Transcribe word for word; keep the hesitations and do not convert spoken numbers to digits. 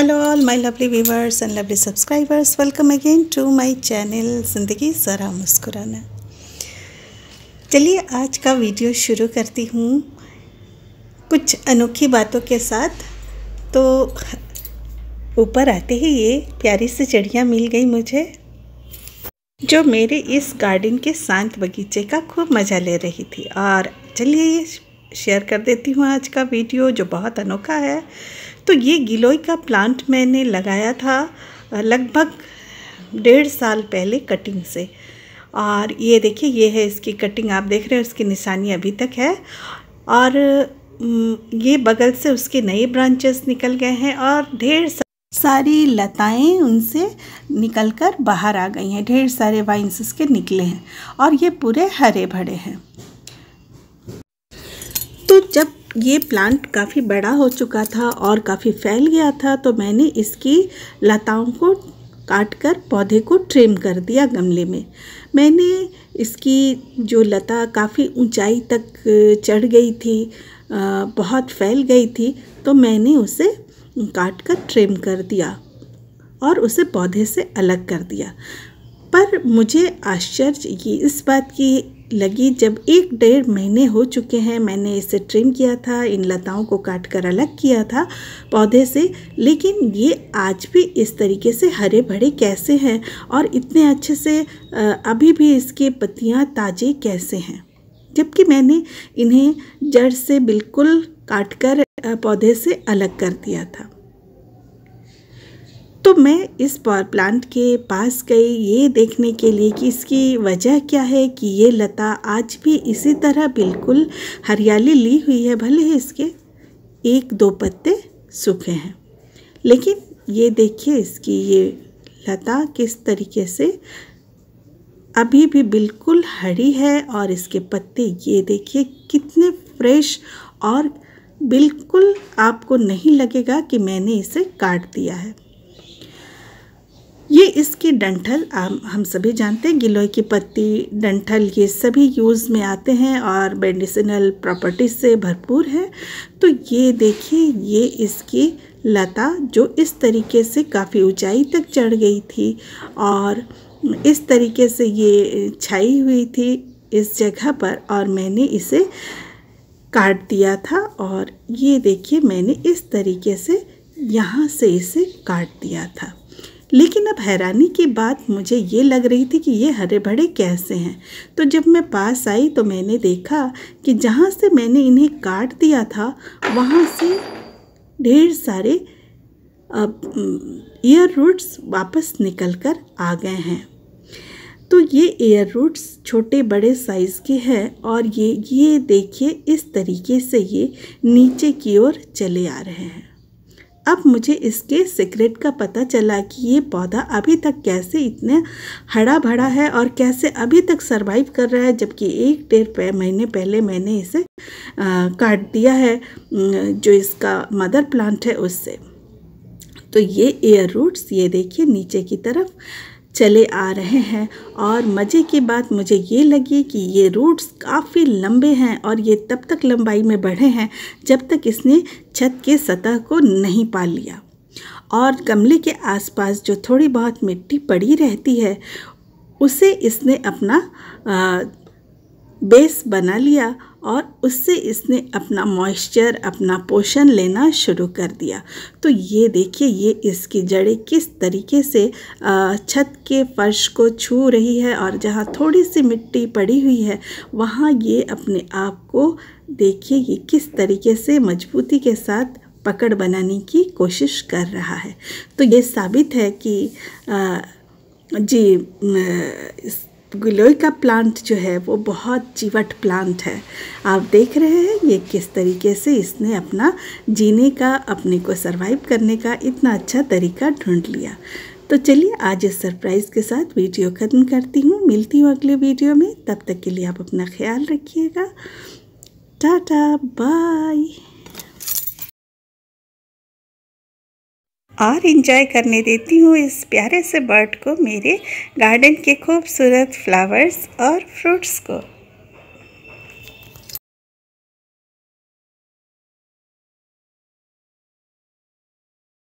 Hello all my lovely viewers and lovely subscribers, welcome again to my channel ज़िंदगी ज़रा मुस्कुराना। चलिए आज का वीडियो शुरू करती हूँ कुछ अनोखी बातों के साथ। तो ऊपर आते ही ये प्यारी सी चिड़िया मिल गई मुझे, जो मेरे इस गार्डन के शांत बगीचे का खूब मज़ा ले रही थी। और चलिए ये शेयर कर देती हूँ आज का वीडियो, जो बहुत अनोखा है। तो ये गिलोय का प्लांट मैंने लगाया था लगभग डेढ़ साल पहले कटिंग से, और ये देखिए ये है इसकी कटिंग, आप देख रहे हैं उसकी निशानी अभी तक है। और ये बगल से उसके नए ब्रांचेस निकल गए हैं और ढेर सारी लताएं उनसे निकलकर बाहर आ गई हैं, ढेर सारे वाइन्स उसके निकले हैं और ये पूरे हरे भरे हैं। तो जब ये प्लांट काफ़ी बड़ा हो चुका था और काफ़ी फैल गया था, तो मैंने इसकी लताओं को काटकर पौधे को ट्रिम कर दिया गमले में। मैंने इसकी जो लता काफ़ी ऊंचाई तक चढ़ गई थी, बहुत फैल गई थी, तो मैंने उसे काटकर ट्रिम कर दिया और उसे पौधे से अलग कर दिया। पर मुझे आश्चर्य ये इस बात की लगी, जब एक डेढ़ महीने हो चुके हैं मैंने इसे ट्रिम किया था, इन लताओं को काट कर अलग किया था पौधे से, लेकिन ये आज भी इस तरीके से हरे भरे कैसे हैं और इतने अच्छे से अभी भी इसके पत्तियां ताज़े कैसे हैं, जबकि मैंने इन्हें जड़ से बिल्कुल काटकर पौधे से अलग कर दिया था। तो मैं इस पावर प्लांट के पास गई ये देखने के लिए कि इसकी वजह क्या है कि ये लता आज भी इसी तरह बिल्कुल हरियाली ली हुई है। भले ही इसके एक दो पत्ते सूखे हैं, लेकिन ये देखिए इसकी ये लता किस तरीके से अभी भी बिल्कुल हरी है और इसके पत्ते ये देखिए कितने फ्रेश, और बिल्कुल आपको नहीं लगेगा कि मैंने इसे काट दिया है। ये इसकी डंठल, हम सभी जानते हैं गिलोय की पत्ती, डंठल, ये सभी यूज़ में आते हैं और मेडिसिनल प्रॉपर्टीज से भरपूर है। तो ये देखिए ये इसकी लता जो इस तरीके से काफ़ी ऊंचाई तक चढ़ गई थी और इस तरीके से ये छाई हुई थी इस जगह पर, और मैंने इसे काट दिया था। और ये देखिए मैंने इस तरीके से यहाँ से इसे काट दिया था। लेकिन अब हैरानी की बात मुझे ये लग रही थी कि ये हरे भरे कैसे हैं। तो जब मैं पास आई तो मैंने देखा कि जहाँ से मैंने इन्हें काट दिया था वहाँ से ढेर सारे एयर रूट्स वापस निकल कर आ गए हैं। तो ये एयर रूट्स छोटे बड़े साइज़ के हैं और ये ये देखिए इस तरीके से ये नीचे की ओर चले आ रहे हैं। अब मुझे इसके सीक्रेट का पता चला कि ये पौधा अभी तक कैसे इतने हरा भरा है और कैसे अभी तक सरवाइव कर रहा है, जबकि एक डेढ़ महीने पहले मैंने इसे आ, काट दिया है जो इसका मदर प्लांट है उससे। तो ये एयर रूट्स ये देखिए नीचे की तरफ चले आ रहे हैं, और मज़े की बात मुझे ये लगी कि ये रूट्स काफ़ी लंबे हैं और ये तब तक लंबाई में बढ़े हैं जब तक इसने छत के सतह को नहीं पा लिया। और गमले के आसपास जो थोड़ी बहुत मिट्टी पड़ी रहती है उसे इसने अपना आ, बेस बना लिया और उससे इसने अपना मॉइस्चर, अपना पोषण लेना शुरू कर दिया। तो ये देखिए ये इसकी जड़ें किस तरीके से छत के फर्श को छू रही है, और जहाँ थोड़ी सी मिट्टी पड़ी हुई है वहाँ ये अपने आप को देखिए ये किस तरीके से मजबूती के साथ पकड़ बनाने की कोशिश कर रहा है। तो ये साबित है कि आ, जी इस गिलोय का प्लांट जो है वो बहुत जीवट प्लांट है। आप देख रहे हैं ये किस तरीके से इसने अपना जीने का, अपने को सरवाइव करने का इतना अच्छा तरीका ढूंढ लिया। तो चलिए आज इस सरप्राइज़ के साथ वीडियो ख़त्म करती हूँ। मिलती हूँ अगले वीडियो में, तब तक के लिए आप अपना ख्याल रखिएगा। Tata bye. और एंजॉय करने देती हूँ इस प्यारे से बर्ड को, मेरे गार्डन के खूबसूरत फ्लावर्स और फ्रूट्स को।